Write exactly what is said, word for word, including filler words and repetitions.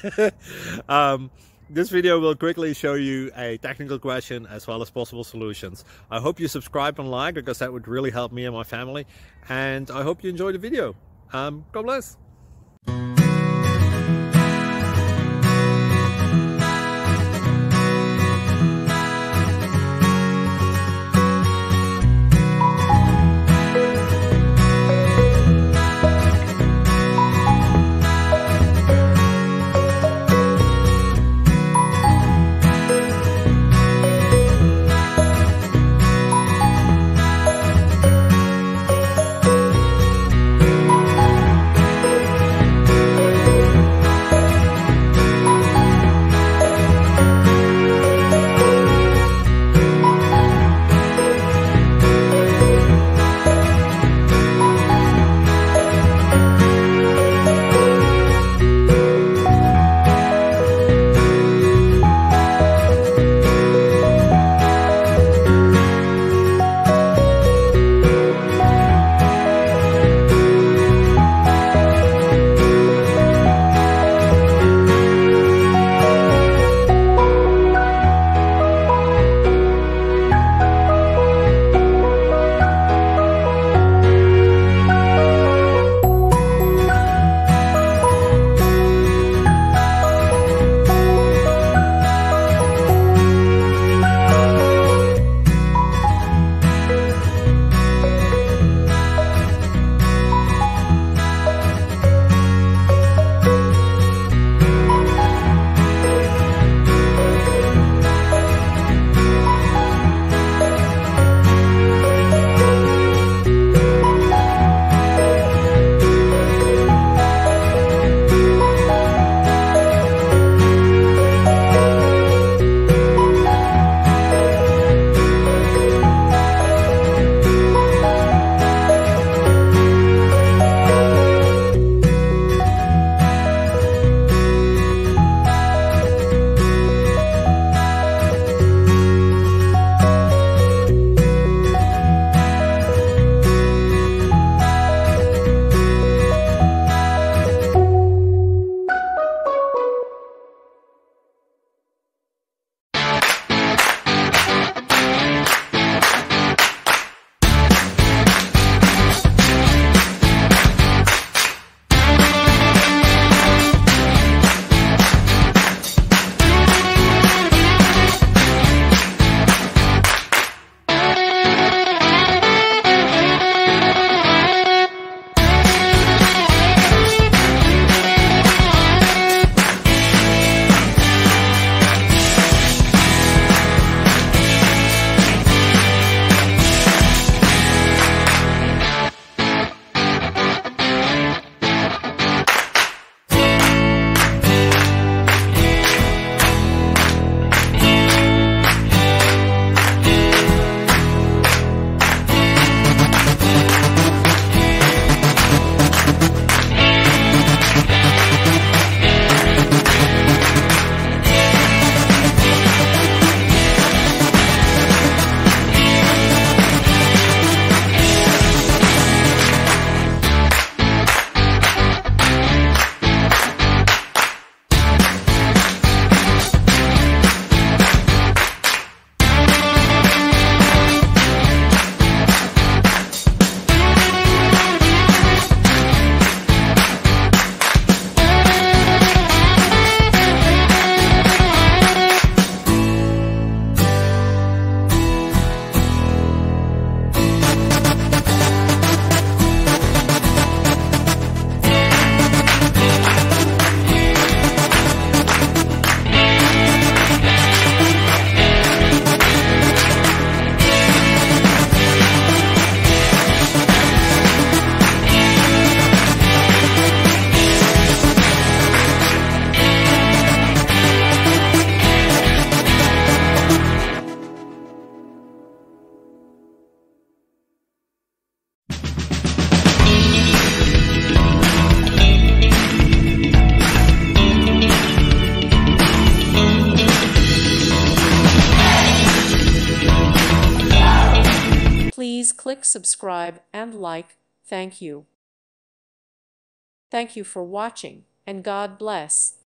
um, this video will quickly show you a technical question as well as possible solutions. I hope you subscribe and like, because that would really help me and my family. And I hope you enjoy the video. Um, God bless. Please click subscribe and like. Thank you. Thank you for watching, and God bless.